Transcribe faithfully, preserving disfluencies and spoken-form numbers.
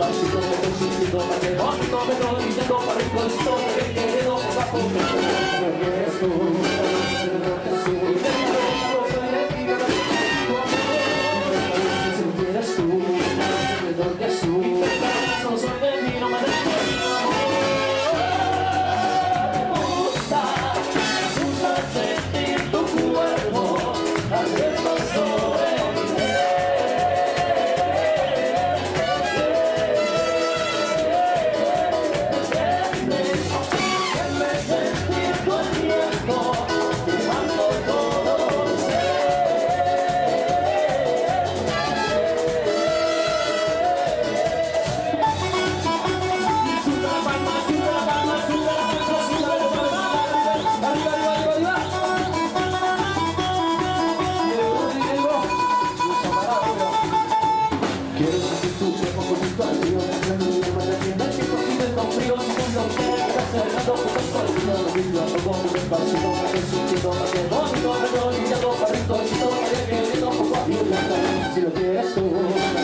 despacito, me voy sintiendo más de bonito, me voy brillando para rico, esto me quedo por bajo. Regreso, regreso, si quieres tú, de donde tú, no soy de mí, no me descuento. Me gusta, me gusta sentir tu cuerpo, hacerlo sobre mí. Quiero sentir tu cuerpo conmigo al río, la niña me defiende que cocina el con frío, si no lo quieres cerrando por el colorido, lo mismo hago con un despacito, me voy sintiendo más que bonito, me voy brillando para rico, si todo me queriendo poco a si lo quieres tú.